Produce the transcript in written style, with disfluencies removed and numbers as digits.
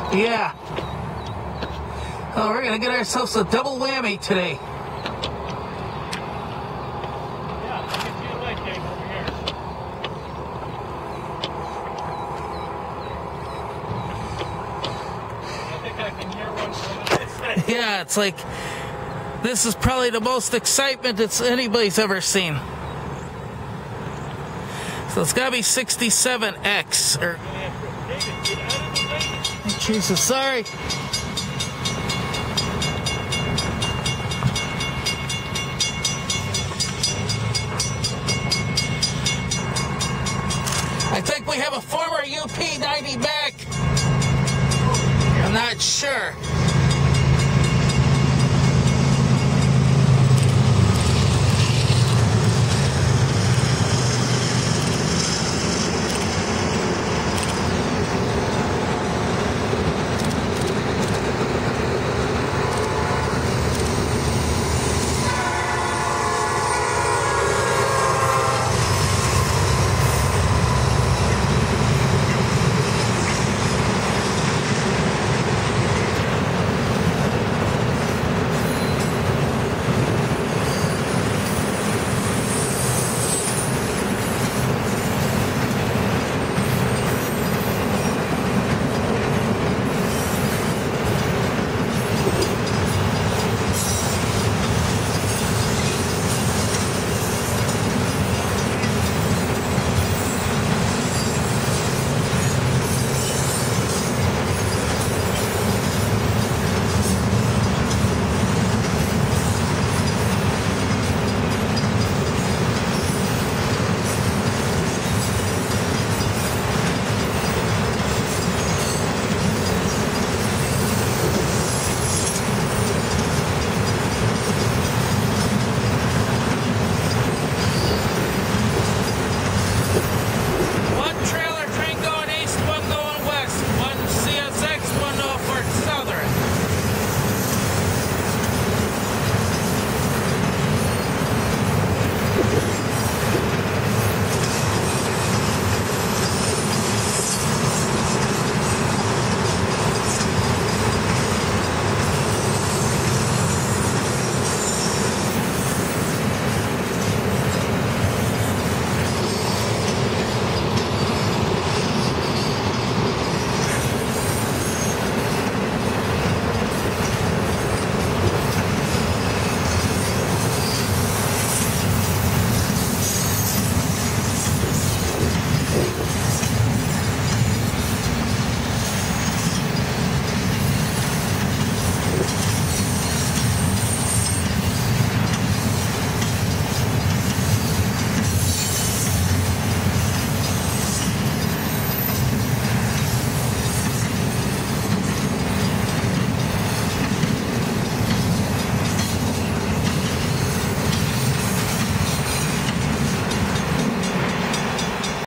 Yeah. Oh, we're going to get ourselves a double whammy today. Yeah, I can see a light gang over here. I think I can hear one from this side. Yeah, it's like, this is probably the most excitement that anybody's ever seen. So it's got to be 67X. Or, David, get out of the way. Jesus, sorry. I think we have a former UP 90 back. I'm not sure.